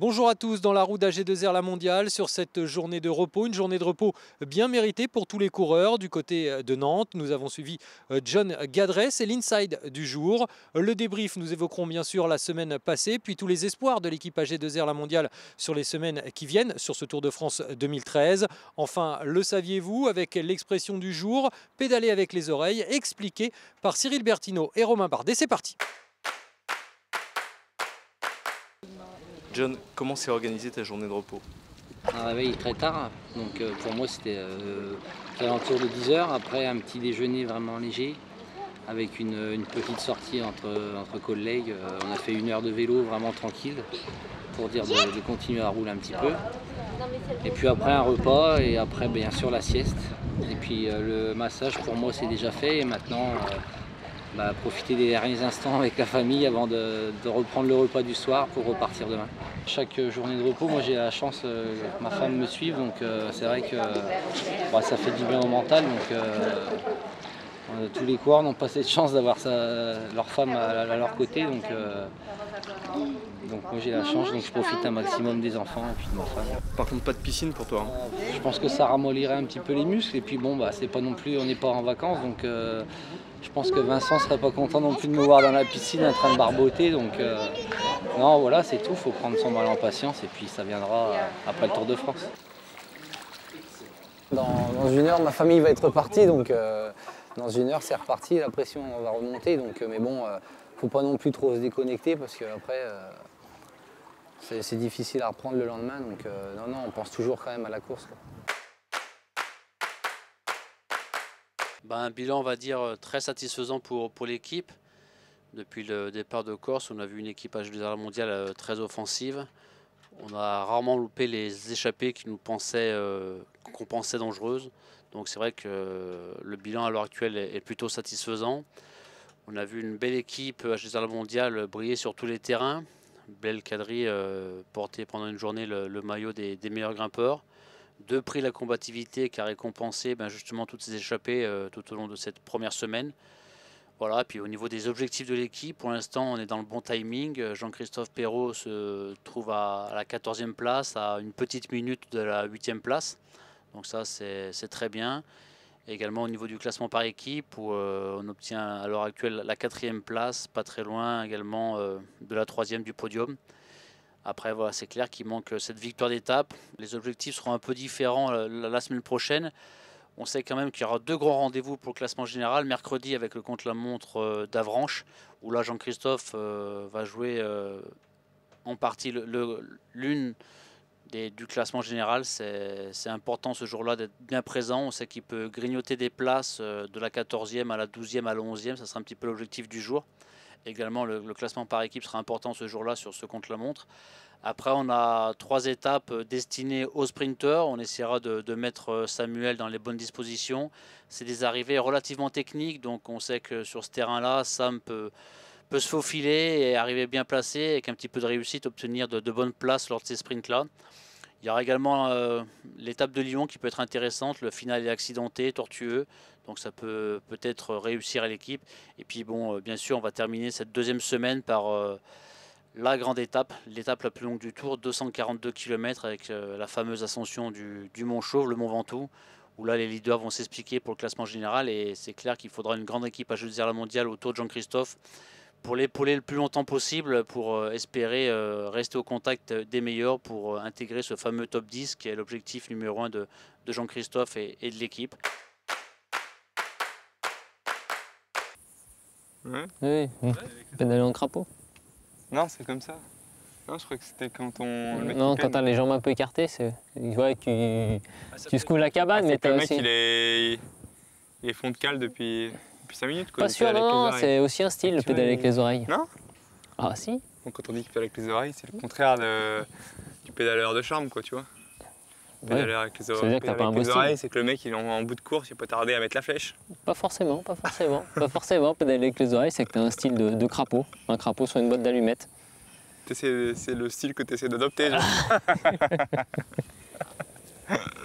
Bonjour à tous dans la roue d'AG2R La Mondiale sur cette journée de repos, une journée de repos bien méritée pour tous les coureurs. Du côté de Nantes, nous avons suivi John Gadret, c'est l'inside du jour. Le débrief, nous évoquerons bien sûr la semaine passée, puis tous les espoirs de l'équipe AG2R La Mondiale sur les semaines qui viennent sur ce Tour de France 2013. Enfin, le saviez-vous avec l'expression du jour, pédaler avec les oreilles, expliqué par Cyril Bertino et Romain Bardet. C'est parti. John, comment s'est organisée ta journée de repos? Un réveil très tard, donc pour moi c'était aux alentours de 10 h. Après un petit déjeuner vraiment léger avec une petite sortie entre collègues. On a fait 1 heure de vélo vraiment tranquille pour dire de continuer à rouler un petit peu. Et puis après un repas et après bien sûr la sieste. Et puis le massage pour moi c'est déjà fait et maintenant profiter des derniers instants avec la famille avant de reprendre le repas du soir pour repartir demain. Chaque journée de repos, moi j'ai la chance que ma femme me suive, donc c'est vrai que ça fait du bien au mental. Donc, tous les coureurs n'ont pas cette chance d'avoir leur femme à leur côté. Donc moi j'ai la chance, donc je profite un maximum des enfants et puis de ma femme. Par contre, pas de piscine pour toi, hein? Je pense que ça ramollirait un petit peu les muscles et puis bon, c'est pas non plus, on n'est pas en vacances, donc je pense que Vincent serait pas content non plus de me voir dans la piscine en train de barboter. Donc non, voilà, c'est tout, faut prendre son mal en patience et puis ça viendra après le Tour de France. Dans 1 heure, ma famille va être repartie, donc dans 1 heure c'est reparti, la pression va remonter, donc mais bon, faut pas non plus trop se déconnecter parce qu'après c'est difficile à reprendre le lendemain, donc non, on pense toujours quand même à la course, quoi. Un bilan, on va dire, très satisfaisant pour l'équipe. Depuis le départ de Corse, on a vu une équipe AG2R La Mondiale très offensive. On a rarement loupé les échappées qu'on pensait dangereuses. Donc c'est vrai que le bilan à l'heure actuelle est plutôt satisfaisant. On a vu une belle équipe AG2R La Mondiale briller sur tous les terrains. Belkadri portait pendant une journée le maillot des meilleurs grimpeurs. 2 prix la combativité qui a récompensé justement toutes ces échappées tout au long de cette première semaine. Voilà, puis au niveau des objectifs de l'équipe, pour l'instant on est dans le bon timing. Jean-Christophe Perrault se trouve à la 14e place, à une petite minute de la 8e place. Donc ça c'est très bien. Également au niveau du classement par équipe, où on obtient à l'heure actuelle la 4e place, pas très loin également de la 3e du podium. Après, voilà, c'est clair qu'il manque cette victoire d'étape. Les objectifs seront un peu différents la semaine prochaine. On sait quand même qu'il y aura 2 grands rendez-vous pour le classement général. Mercredi avec le contre-la-montre d'Avranches, où là Jean-Christophe va jouer en partie l'une du classement général. C'est important ce jour-là d'être bien présent. On sait qu'il peut grignoter des places de la 14e à la 12e à la 11e. Ça sera un petit peu l'objectif du jour. Également, le classement par équipe sera important ce jour-là sur ce contre-la-montre. Après, on a 3 étapes destinées aux sprinteurs. On essaiera de mettre Samuel dans les bonnes dispositions. C'est des arrivées relativement techniques, donc on sait que sur ce terrain-là, Sam peut se faufiler et arriver bien placé, avec un petit peu de réussite, obtenir de bonnes places lors de ces sprints-là. Il y aura également l'étape de Lyon qui peut être intéressante. Le final est accidenté, tortueux. Donc ça peut peut-être réussir à l'équipe. Et puis bon, bien sûr, on va terminer cette 2e semaine par la grande étape, l'étape la plus longue du Tour, 242 km avec la fameuse ascension du Mont Chauve, le Mont Ventoux, où là les leaders vont s'expliquer pour le classement général. Et c'est clair qu'il faudra une grande équipe AG2R La Mondiale autour de Jean-Christophe pour l'épauler le plus longtemps possible, pour espérer rester au contact des meilleurs, pour intégrer ce fameux top 10 qui est l'objectif numéro 1 de Jean-Christophe et de l'équipe. Ouais. Oui, pédaler en crapaud. Non, c'est comme ça. Non, je crois que c'était quand on... Non, quand t'as les jambes un peu écartées, c'est... Ouais, tu secoues la cabane, mais t'as aussi... Le mec, il est fond de cale depuis 5 minutes, quoi. Pas sûr, non, c'est aussi un style, le pédaler avec les oreilles. Non? Ah si. Donc, quand on dit qu'il pédale avec les oreilles, c'est le contraire du pédaleur de charme, quoi, tu vois. Pédaler avec les oreilles, c'est que le mec il est en bout de course, il peut tarder à mettre la flèche. Pas forcément, pas forcément. Pas forcément, pédaler avec les oreilles, c'est que tu as un style de crapaud. Un crapaud sur une boîte d'allumettes. C'est le style que tu essaies d'adopter.